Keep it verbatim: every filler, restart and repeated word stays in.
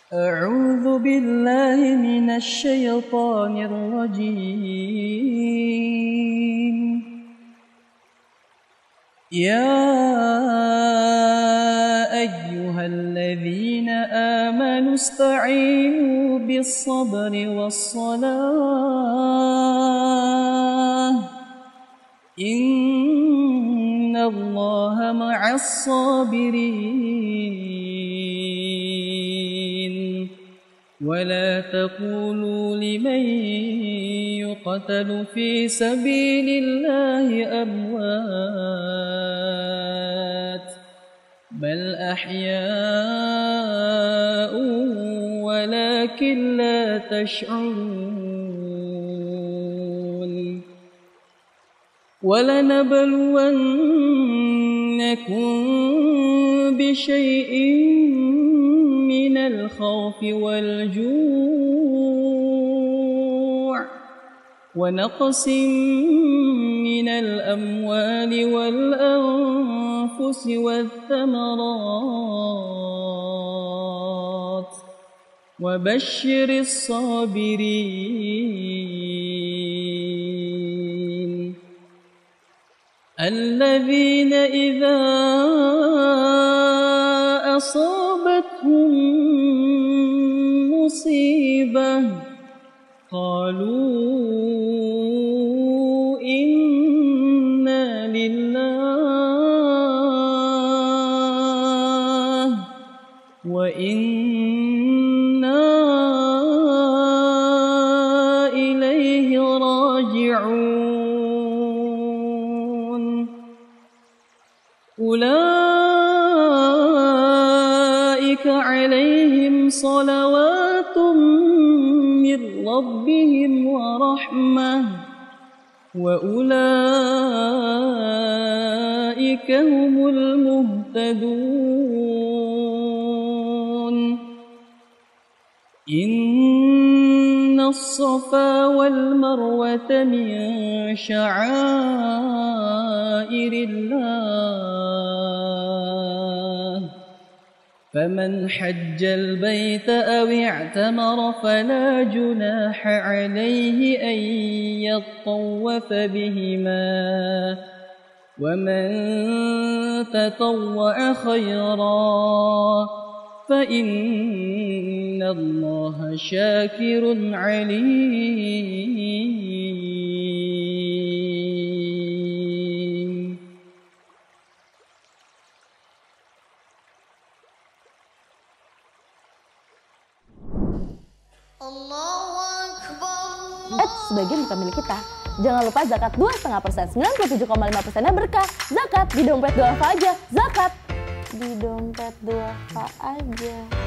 أعوذ بالله من الشيطان الرجيم. يا أيها الذين آمنوا استعينوا بالصبر والصلاة إن الله مع الصابرين. ولا تقولوا لمن يقتل في سبيل الله أموات بل أحياء ولكن لا تشعرون. ولنبلونكم بشيء من الخوف والجوع ونقص من الأموال والأنفس والثمرات وبشر الصابرين الذين إذا أصابتهم مصيبة قالوا إنا لله وإنا إليه راجعون. أولئك عليهم صلوات من ربهم ورحمة وأولئك هم المهتدون. إن الصفا والمروة من شعائر الله فمن حج البيت أو اعتمر فلا جناح عليه أن يطوف بهما ومن تطوع خيرا فإن الله شاكر عليم. Eh, sebagian bukan milik kita. Jangan lupa zakat dua koma lima persen, sembilan puluh tujuh koma lima persennya berkah. Zakat di dompet duafa aja. Zakat di dompet duafa aja.